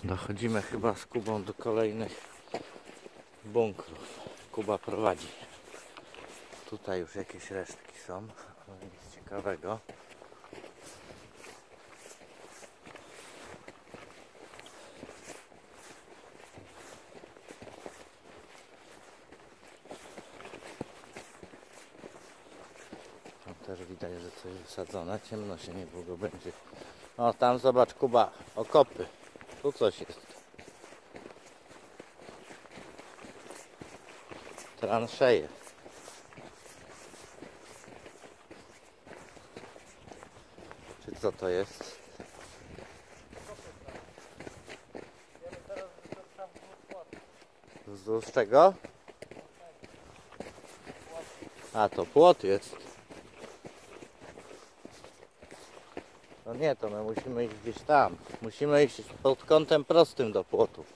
Dochodzimy chyba z Kubą do kolejnych bunkrów. Kuba prowadzi. Tutaj już jakieś resztki są, ale nic ciekawego. Tam też widać, że coś wysadzone. Ciemno się niedługo będzie. O, tam zobacz, Kuba, okopy. Tu coś jest. Transzeje. Czy co to jest? Z czego? A, to płot jest. No nie, to my musimy iść gdzieś tam. Musimy iść pod kątem prostym do płotu.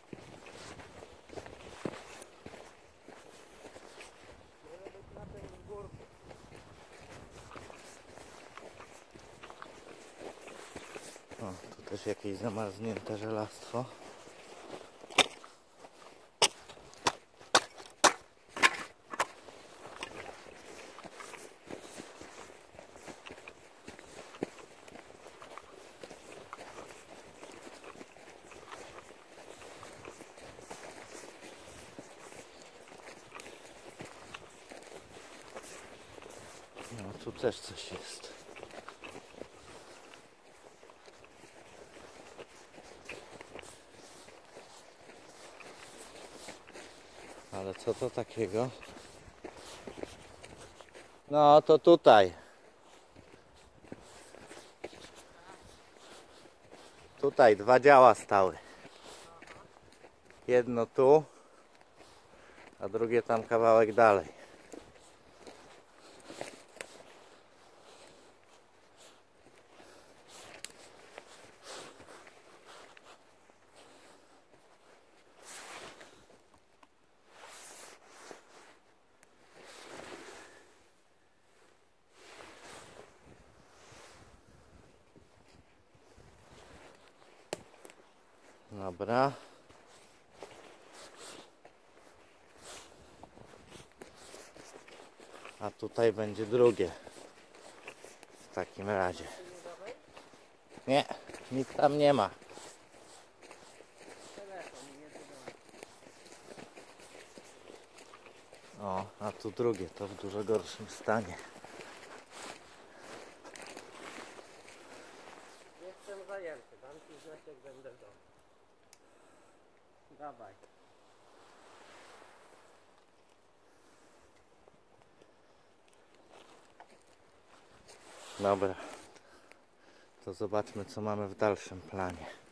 O, tu też jakieś zamarznięte żelastwo. No, tu też coś jest. Ale co to takiego? No, to tutaj. Tutaj dwa działa stały. Jedno tu, a drugie tam kawałek dalej. Dobra. A tutaj będzie drugie. W takim razie. Nie, nic tam nie ma. O, a tu drugie, to w dużo gorszym stanie. Jestem zajęty, dam ci znać, jak będę w domu. Dawaj. Dobra, to zobaczmy, co mamy w dalszym planie.